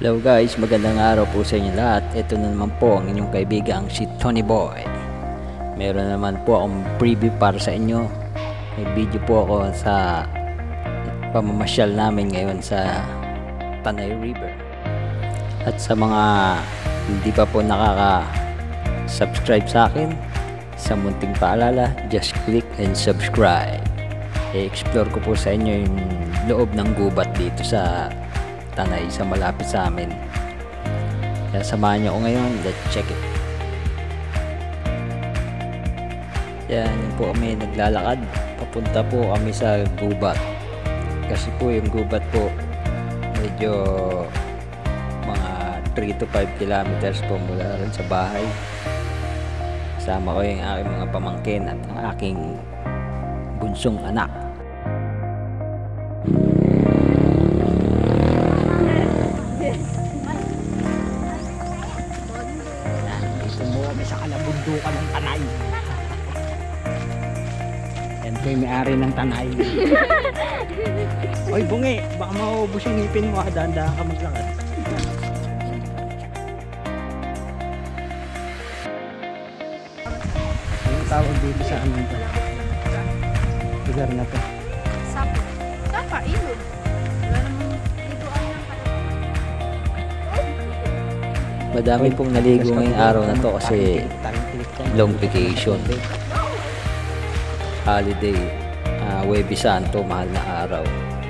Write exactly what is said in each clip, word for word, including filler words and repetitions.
Hello guys, magandang araw po sa inyo lahat. Ito na naman po ang inyong kaibigang si Tony Boy. Meron naman po akong preview para sa inyo. May video po ako sa pamamasyal namin ngayon sa Tanay River. At sa mga hindi pa po nakaka-subscribe sa akin, sa munting paalala, just click and subscribe. I-explore ko po sa inyo yung loob ng gubat dito sa Tanay, sa malapit sa amin. Kaya samahan niyo ako ngayon. Let's check it. Yan, yun po kami naglalakad. Papunta po kami sa gubat. Kasi po yung gubat po medyo mga three to five kilometers po mula rin sa bahay. Kasama ko yung aking mga pamangkin at ang aking bunsong anak. Sa kalabundukan ng Tanay. Yan po yung may-ari ng Tanay. Oy, bungi, baka maubos yung ngipin mo, dahan-dahan ka maglakad. Yung tawag dito sa amin to, lugar na to. Sapa. Sapa, ilog. Wala namang liguan ng Madami pong naligo ngayong araw na to kasi long vacation, holiday, uh, Huwebes Santo, mahal na araw.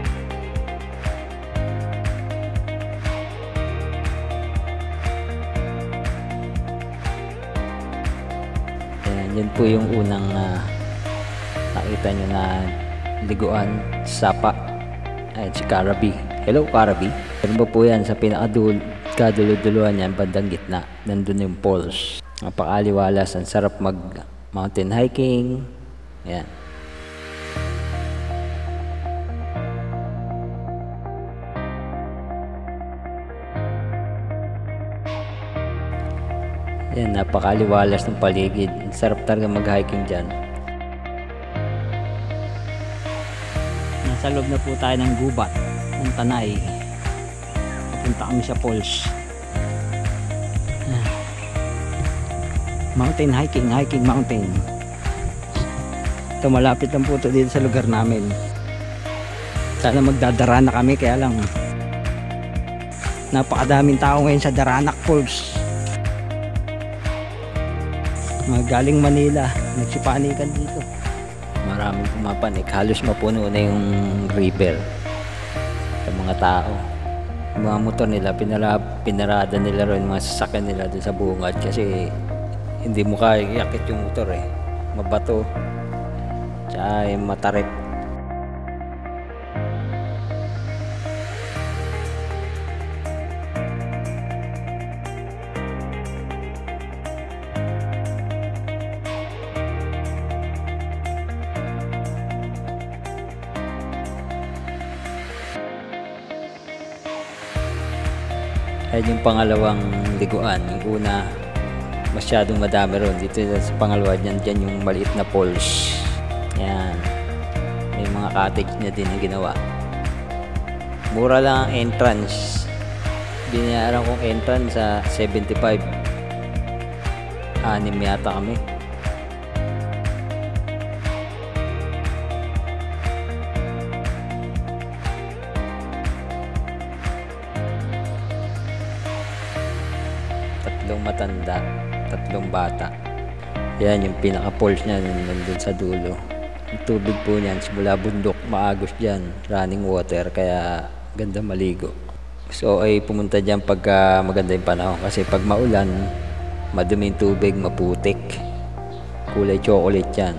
Ayan, yun po yung unang uh, nakita nyo na liguan, Sapa. Ayan, si Carabi. Hello Carabi. Meron ba po yan sa pinakadul kaduluduluhan yan, bandang gitna, nandun yung falls. Napakaliwalas, ang sarap mag mountain hiking. Yan. Yan, napakaliwalas ng paligid. Ang sarap talaga mag hiking dyan. Nasa loob na po tayo ng gubat ng Tanay. Punta kami sa falls. Mountain hiking, hiking mountain. Ito, malapit lang po ito dito sa lugar namin. Sana magdadarana kami, kaya lang napakadaming tao ngayon sa Daranak Falls. Mga galing Manila, nagsipanikan dito. Maraming pumapanik, halos mapuno na yung river sa mga tao. Yung mga motor nila, pinara, pinarada nila rin mga sasakyan nila doon sa bungad kasi hindi mo kaya iakit yung motor eh. Mabato, tsaka matarik. Ayan yung pangalawang liguan. Yung una, masyadong madami ron. Dito sa pangalawa dyan, dyan yung maliit na falls. Yan. May mga cottage na din na ginawa. Mura lang ang entrance. Binayaran kong entrance sa seventy-five. Anim yata kami. Tatlong matanda, tatlong bata. Yan yung pinaka-falls niya, nandun sa dulo. Yung tubig po niyan, simula bundok, maagos dyan, running water, kaya ganda maligo. So ay pumunta dyan pagka maganda yung panahon, kasi pag maulan, madumi yung tubig, maputik. Kulay chocolate yan.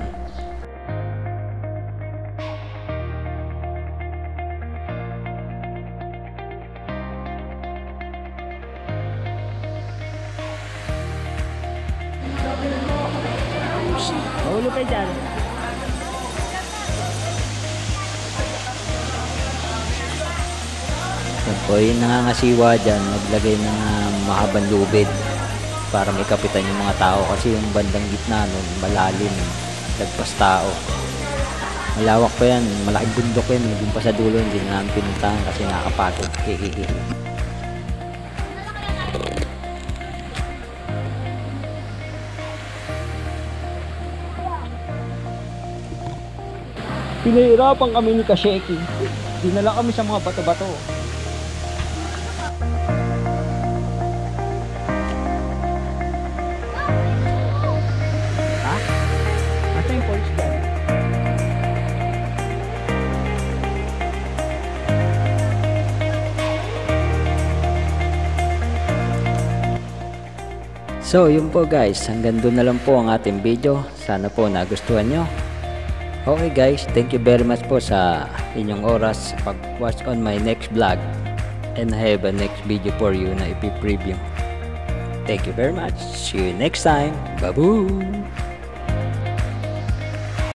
Mahulo kayo dyan. Yan po, yung nangangasiwa dyan, maglagay ng uh, mahabang lubid para may kapitan yung mga tao kasi yung bandang gitna nun, malalim, lagpas tao. Malawak pa yan, malaking bundok yan, doon pa sa dulo, hindi na namin pinuntahan kasi nakakapagod. Pinahirapan kami ni Kasheki. Dinala kami sa mga bato-bato. Ha? Asa yung falls dyan? So yun po guys, hanggang doon na lang po ang ating video. Sana po nagustuhan nyo. Okay guys, thank you very much po sa inyong oras sa pag-watch on my next vlog. And I have a next video for you na ipi-preview. Thank you very much. See you next time. Babu!